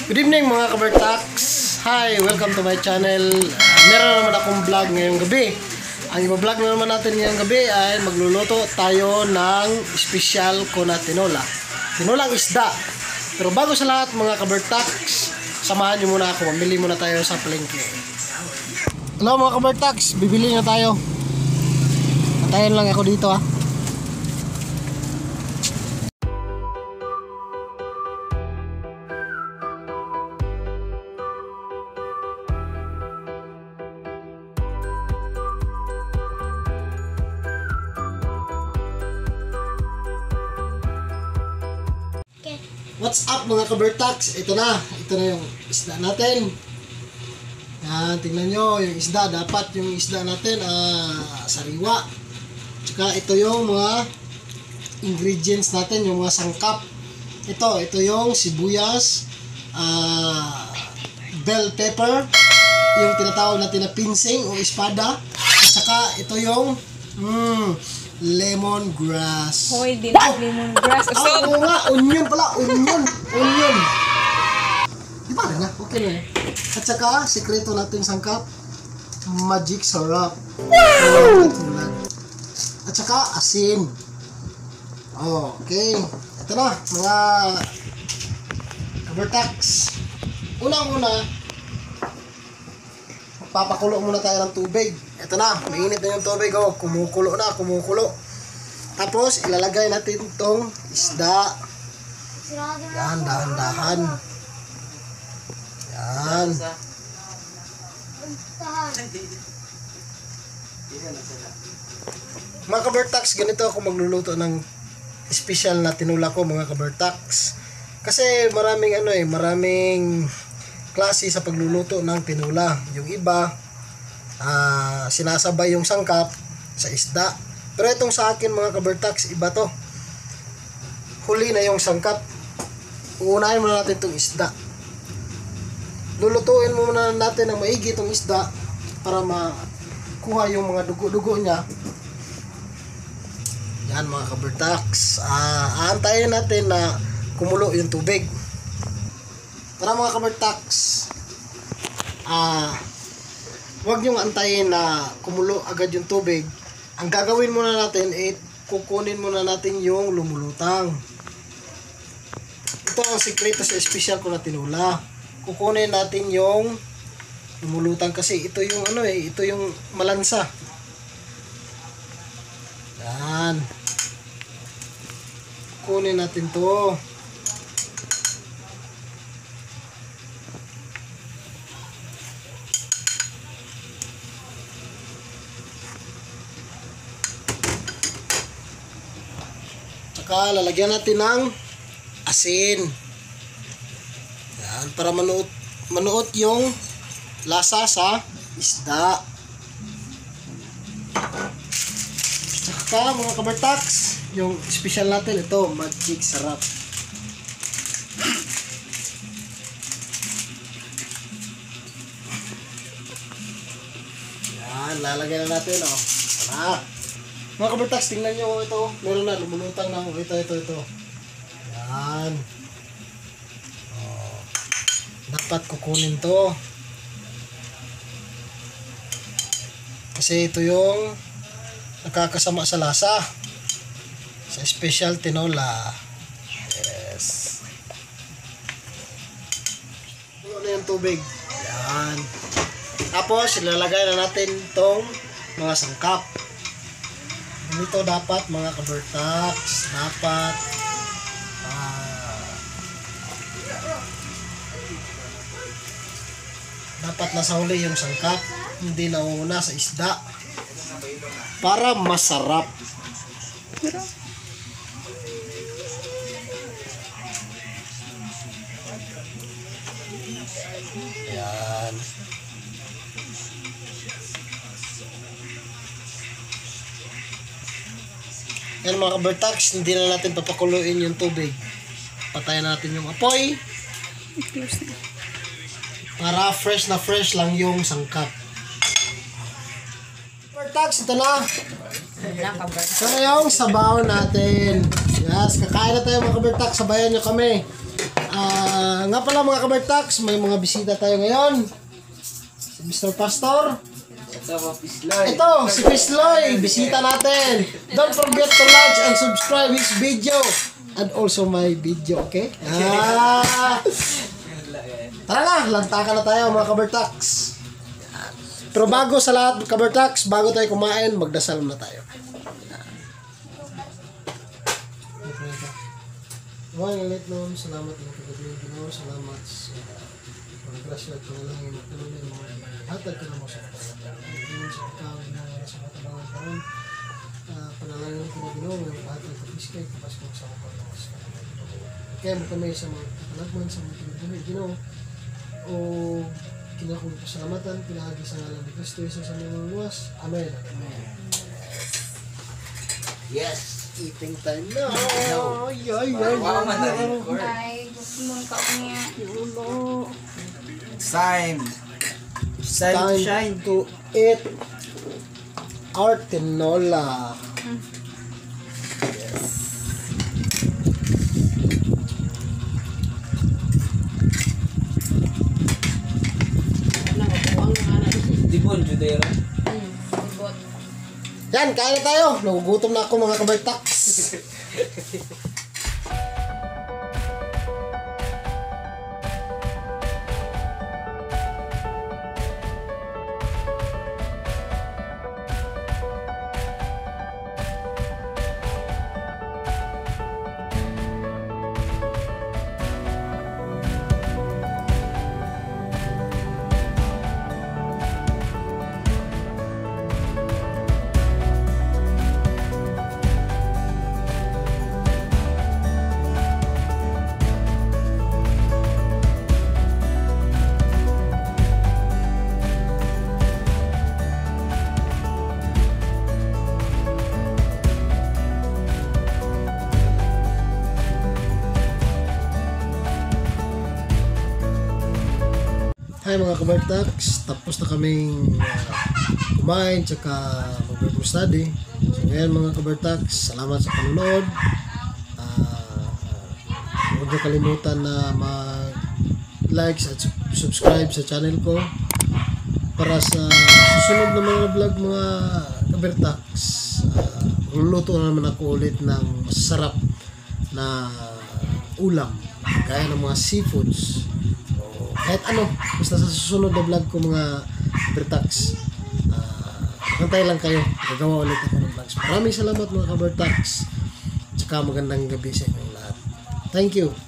Good evening mga KABERTAX. Hi, welcome to my channel. Meron naman akong vlog ngayong gabi. Ang i-vlog na naman natin ngayong gabi ay magluluto tayo ng special ko na tinola. Tinolang isda. Pero bago sa lahat mga KABERTAX, samahan nyo muna ako. Mamili muna tayo sa palengke. Hello mga KABERTAX, bibili na tayo. Antayin lang ako dito ha. What's up mga KABERTAX? Ito na yung isda natin. Yan, tingnan nyo yung isda. Dapat yung isda natin sariwa. Tsaka ito yung mga ingredients natin, yung mga sangkap. Ito yung sibuyas, bell pepper, yung tinatawag natin na pinsing o espada. At saka ito yung lemongrass. Hoy, di na lemongrass. Oo nga, onion pala. Onion. Di ba na? Okay na eh. At saka, sikreto natin sangkap, magic syrup. At saka, asin. Okay. Ito na, mga KABERTAX. Unang-una, papakulo muna tayo ng tubig. Ito na, mainit na yung tubig. Kumukulo na, kumukulo. Tapos, ilalagay natin itong isda. Yan, dahan-dahan. Yan. Mga KABERTAX, ganito ako magluluto ng special na tinola ko mga KABERTAX. Kasi maraming klase sa pagluluto ng tinola. Yung iba, sinasabay yung sangkap sa isda. Pero itong sa akin mga KABERTAX, iba to. Huli na yung sangkap. Uunahin muna natin itong isda. Lulutuin muna natin ng maigi itong isda para makuha yung mga dugo-dugo niya. Yan mga KABERTAX. Aantayin natin na kumulo yung tubig. Para mga KABERTAX, huwag niyong antayin na kumulo agad yung tubig. Ang gagawin muna natin ay kukunin muna natin yung lumulutang. Ito ang sikreto sa special ko na tinola. Kukunin natin yung lumulutang kasi ito yung ito yung malansa. Yan. Kukunin natin to. Tsaka lalagyan natin ng asin. Yan, para manuot yung lasa sa isda. Tsaka mga KABERTAX, yung special natin ito, magic syrup. Yan, lalagyan na natin Wala. Mga KABERTAX, tingnan nyo ito. Meron na, lumulutang na. Ito. Yan. Dapat kukunin to. Kasi ito yung nakakasama sa lasa. Sa special tinola. Yes. Ano na yung tubig. Yan. Tapos, ilalagay na natin itong mga sangkap. Dito dapat mga KABERTAX, dapat nasa huli yung sangkap, hindi nauna sa isda para masarap. Yan. Yan mga KABERTAX, hindi na natin papakuluin yung tubig. Patayin natin yung apoy. Para fresh na fresh lang yung sangkap. KABERTAX, ito na. Ito na yung sabaw natin. Yes, kakain na tayo mga KABERTAX. Sabayan nyo kami. Nga pala mga KABERTAX, may mga bisita tayo ngayon. Si Mr. Pastor. Ito, si Pisloy. Bisita natin. Don't forget to like and subscribe his video. And also my video, okay? Tara na, lantakan na tayo mga KABERTAX. Pero bago sa lahat, KABERTAX, bago tayo kumain, magdasal na tayo. Mga ngalit noon, salamat ng kagabi, Ginoo, salamat sa paggrasya at panalangin at tulungan mo. Hatag ka na mo sa kapatid. Ginoo sa ikaw, Ginoo, sa matabang taon. Panalangin ko na Ginoo, ngayong hatag ka piskay, kapas ko sa kapatid. Kaya mo kami sa mga katalagman, sa mga tinagdami, Ginoo. O kinakong pasalamatan, pinahagi sa ngalan ni Kristo, isa sa mga luwas. Amen. Yes! Eating time na. Wow, man-record. Ay, gusto mong kaunga. Time To eat our tinola. Yes. Dibon, Judera. Bibot. Yan, kain na tayo. Nagugutom na ako mga KABERTAX. Hi mga KABERTAX, tapos na kaming kumain tsaka mag-Bible study. So ngayon mga KABERTAX, salamat sa panonood. Huwag niyo kalimutan na mag-like at subscribe sa channel ko para sa susunod na mga vlog mga KABERTAX. Magluluto na naman ako ulit ng masarap na ulam gaya ng mga seafoods. Kahit ano, basta sa susunod na vlog ko mga KABERTAX, hantay lang kayo, gagawa ulit ako ng vlogs. Maraming salamat mga KABERTAX, tsaka magandang gabi sa inyong lahat. Thank you.